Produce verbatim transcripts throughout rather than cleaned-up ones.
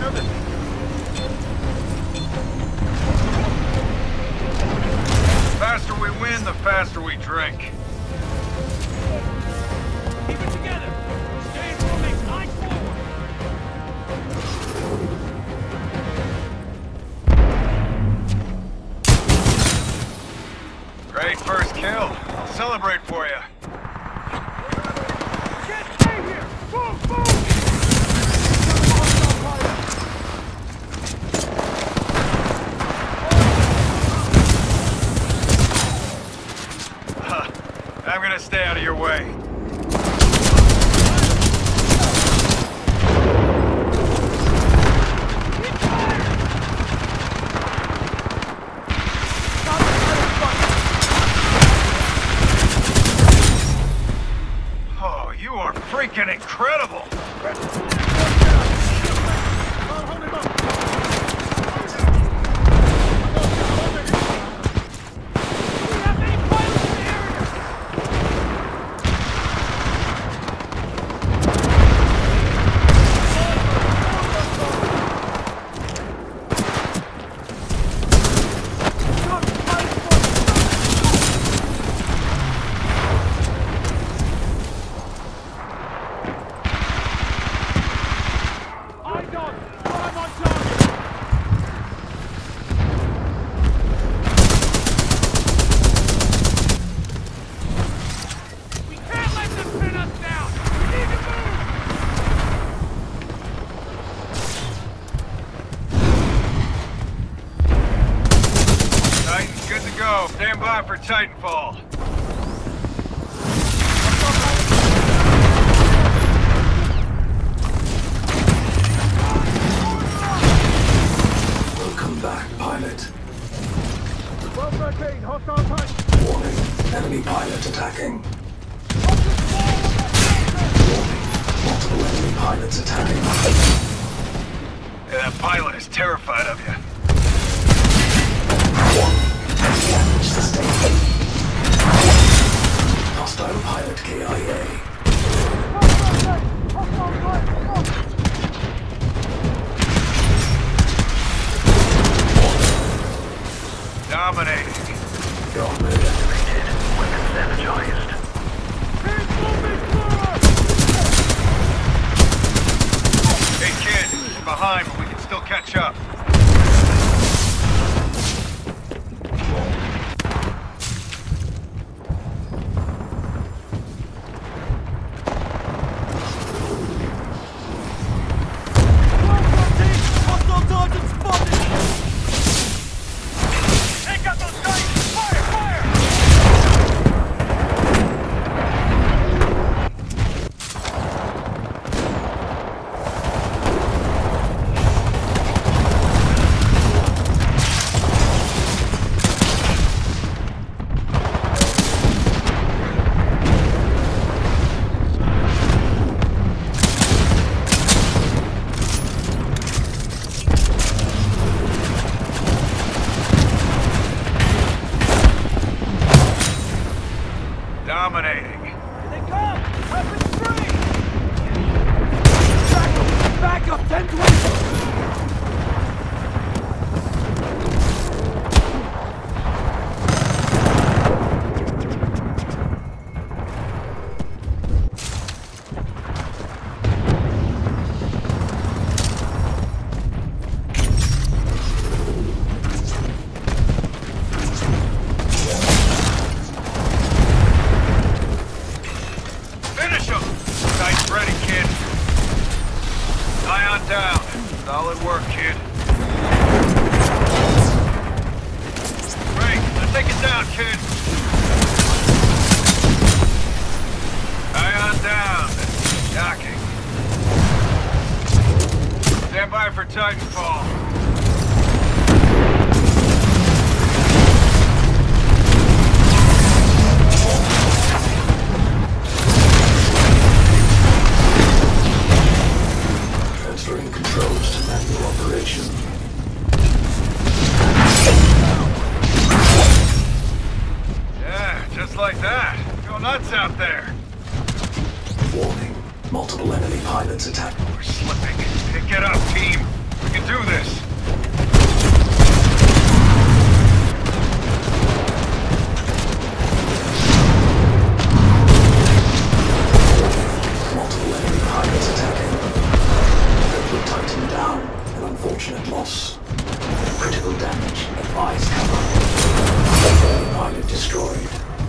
The faster we win, the faster we drink. Keep it together! Stay in formation, eyes forward! Great first kill. I'll celebrate for you. Can't stay here! Move, move! Huh. I'm gonna stay out of your way. Oh, you are freaking incredible! Stand by for Titanfall. Welcome back, pilot. twelve thirteen, hostile Titan! Warning, enemy pilot attacking. Warning, multiple enemy pilots attacking. Yeah, that pilot is terrified of you. Warning. Damage sustained. Hostile pilot K I A. Dominating. Your mode activated. Weapons energized. Hey kid, we're behind, but we can still catch up. Dominating. Here they come! Weapons free! Back up! Back up! ten twenty! Down. Solid work, kid. Great. Now take it down, kid. Ion down. Docking. Stand by for Titanfall. Transferring controls to manual operation. Yeah, just like that. Go nuts out there. Warning. Multiple enemy pilots attack. We're slipping. Pick it up, team. loss. Critical damage. Advise cover. Pilot destroyed.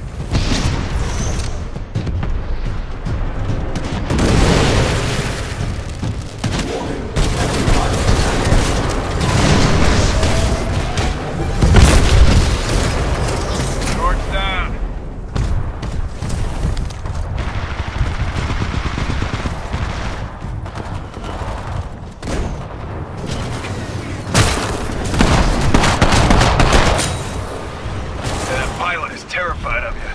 Warning. Pilot attack. Short's down. That pilot is terrified of you.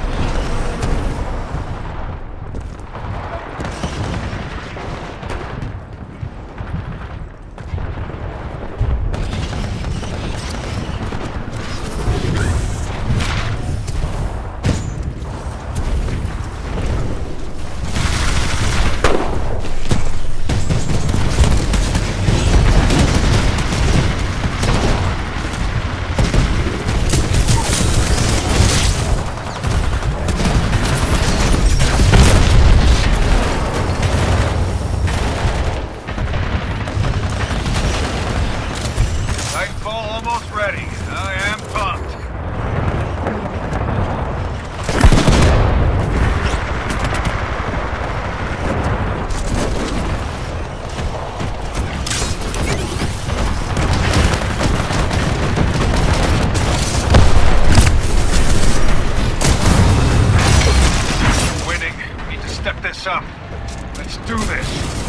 Nightfall almost ready. I am pumped. Winning. We need to step this up. Let's do this.